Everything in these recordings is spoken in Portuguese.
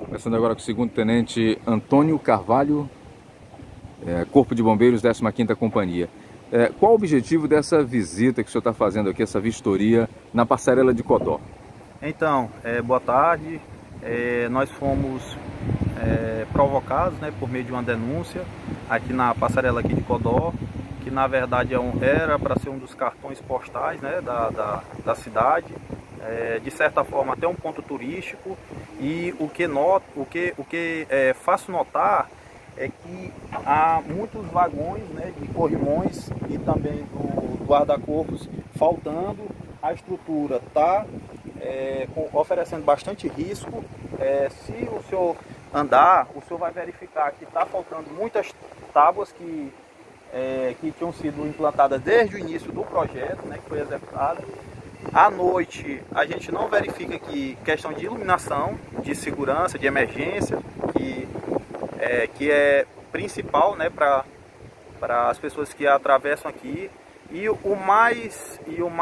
Conversando agora com o segundo-tenente Antônio Carvalho, Corpo de Bombeiros, 15ª Companhia. Qual o objetivo dessa visita que o senhor está fazendo aqui, essa vistoria na passarela de Codó? Então, boa tarde. Nós fomos provocados, né, por meio de uma denúncia aqui na passarela aqui de Codó, que na verdade era para ser um dos cartões postais, né, da cidade. De certa forma até um ponto turístico, e o que faço notar é que há muitos vagões, né, de corrimões e também do guarda-corpos faltando. A estrutura está oferecendo bastante risco. Se o senhor andar, o senhor vai verificar que está faltando muitas tábuas que tinham sido implantadas desde o início do projeto, né, que foi executado. À noite, a gente não verifica aqui questão de iluminação, de segurança, de emergência, que é principal, né, para as pessoas que atravessam aqui. E o mais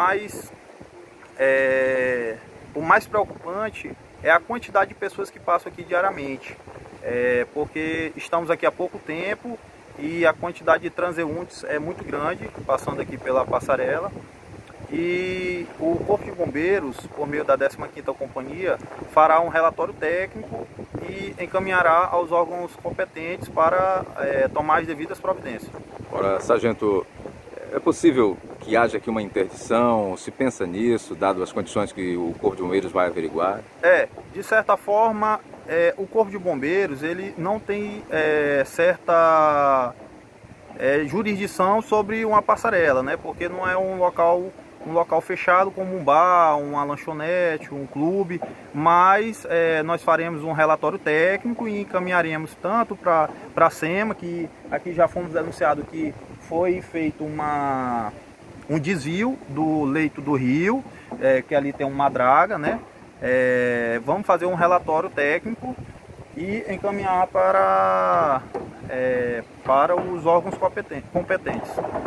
preocupante é a quantidade de pessoas que passam aqui diariamente, porque estamos aqui há pouco tempo e a quantidade de transeuntes é muito grande, passando aqui pela passarela. E o Corpo de Bombeiros, por meio da 15ª Companhia, fará um relatório técnico e encaminhará aos órgãos competentes para tomar as devidas providências. Ora, sargento, é possível que haja aqui uma interdição? Se pensa nisso, dado as condições que o Corpo de Bombeiros vai averiguar? De certa forma, o Corpo de Bombeiros ele não tem certa jurisdição sobre uma passarela, né? Porque não é um local fechado como um bar, uma lanchonete, um clube, mas nós faremos um relatório técnico e encaminharemos tanto para a SEMA, que aqui já fomos denunciados que foi feito um desvio do leito do rio, que ali tem uma draga, né? Vamos fazer um relatório técnico e encaminhar para os órgãos competentes.